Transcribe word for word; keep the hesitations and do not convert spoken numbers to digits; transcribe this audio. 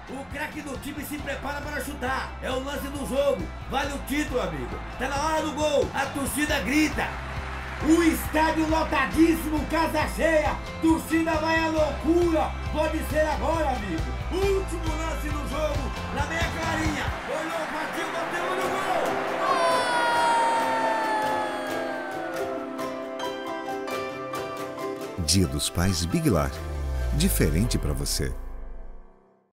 O craque do time se prepara para chutar. É o lance do jogo. Vale o título, amigo. Tá na hora do gol. A torcida grita. O estádio lotadíssimo, casa cheia. Torcida vai à loucura. Pode ser agora, amigo. Último lance do jogo. Na meia clarinha. Olhou, partiu, bateu no gol. Dia dos Pais Big Lar. Diferente para você.